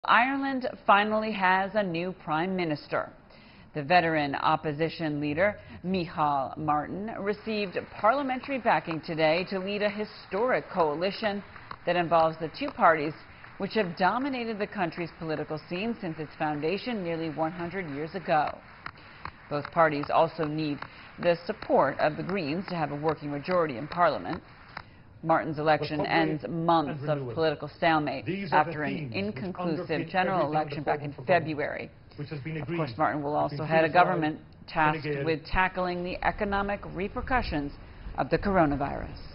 Ireland finally has a new prime minister. The veteran opposition leader, Micheal Martin, received parliamentary backing today to lead a historic coalition that involves the two parties which have dominated the country's political scene since its foundation nearly 100 years ago. Both parties also need the support of the Greens to have a working majority in Parliament. Martin's election ends months of political stalemate after an inconclusive general election back in February. Of course, Martin will also head a government tasked with tackling the economic repercussions of the coronavirus.